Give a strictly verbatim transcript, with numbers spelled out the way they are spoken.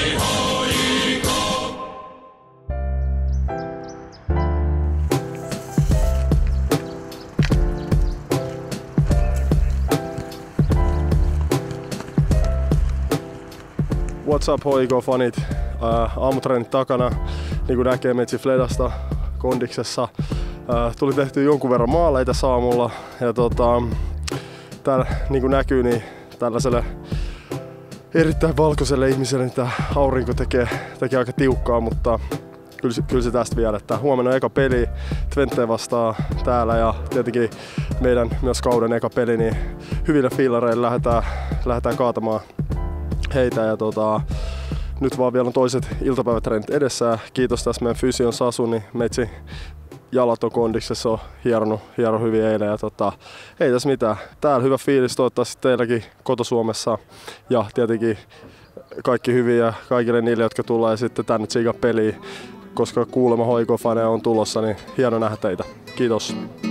What's up H I K-fanit? Äh, aamutreenit takana, niin kuin näkee Metsi Fledasta kondiksessa. Äh, tuli tehty jonkun verran maaleita aamulla ja tota, täällä niin kuin näkyy, niin tällaiselle erittäin valkoiselle ihmiselle niin tää aurinko tekee, tekee aika tiukkaa, mutta kyllä, kyllä se tästä vielä, että huomenna on eka peli Twente vastaan täällä ja tietenkin meidän myös kauden eka peli, niin hyvillä fiilareilla lähdetään, lähdetään kaatamaan heitä ja tota, nyt vaan vielä on toiset iltapäivätreenit edessä. Kiitos tässä meidän fysion Sasu, niin Metsi jalat on kondiksessa, on hieronut, hieronut hyvin eilen ja tota, ei tässä mitään. Täällä hyvä fiilis toivottavasti teilläkin koto-Suomessa ja tietenkin kaikki hyviä kaikille niille, jotka tulee sitten tänne tsiikan peliin, koska kuulemma H I K-faneja on tulossa, niin hieno nähdä teitä. Kiitos.